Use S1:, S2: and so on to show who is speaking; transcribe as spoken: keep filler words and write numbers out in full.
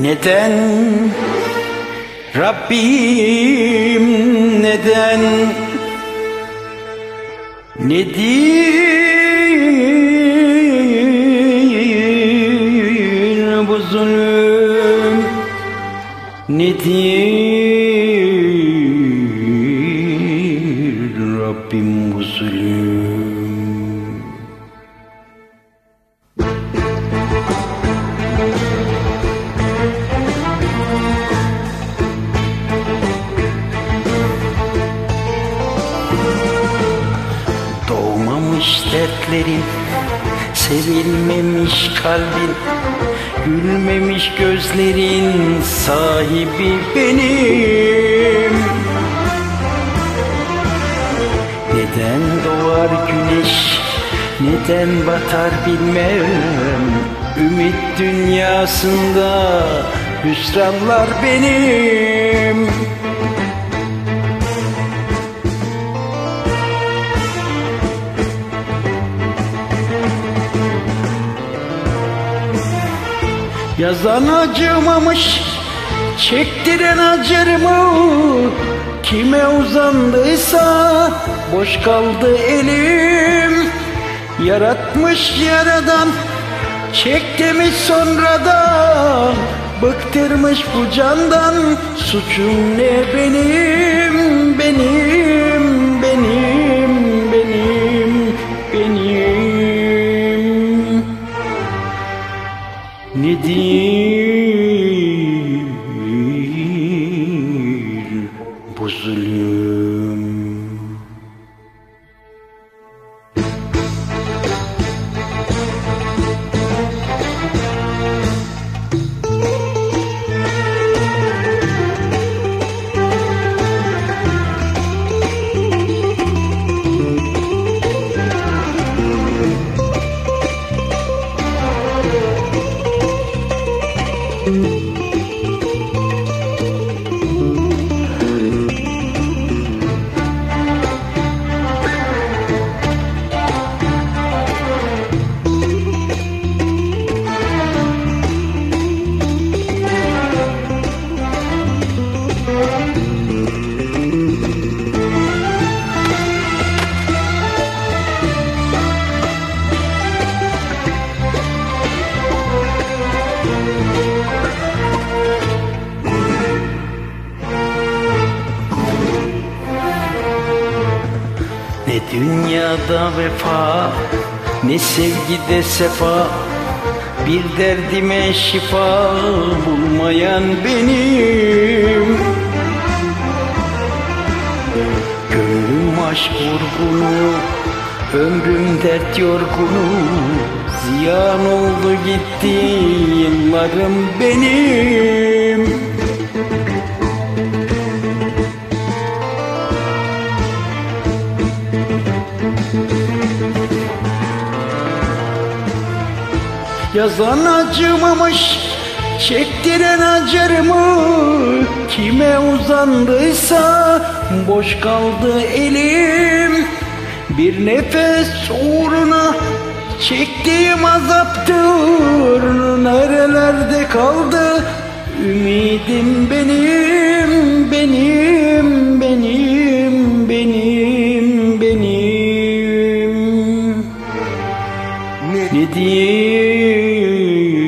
S1: Neden Rabbim, neden? Nedir bu zulüm? Nedir Rabbim bu zulüm? Doğmamış dertlerin, sevilmemiş kalbin, gülmemiş gözlerin sahibi benim. Neden doğar güneş, neden batar bilmem. Ümit dünyasında hüsranlar benim. Yazan acımamış, çektiren acır mı? Kime uzandıysa boş kaldı elim. Yaratmış yaradan, çek demiş sonradan. Bıktırmış bu candan, suçum ne benim? Benim, benim, benim, benim. Nedir bu zulüm? Ne dünyada vefa, ne sevgide sefa, bir derdime şifa bulmayan benim. Gönlüm aşk vurgunu, ömrüm dert yorgunu, ziyan oldu gitti yıllarım benim. Yazan acımamış, çektiren acır mı? Kime uzandıysa boş kaldı elim. Bir nefes uğruna çektiğim azaptır. Nerelerde kaldı ümidim benim, benim, benim, benim, benim. Ne diyeyim?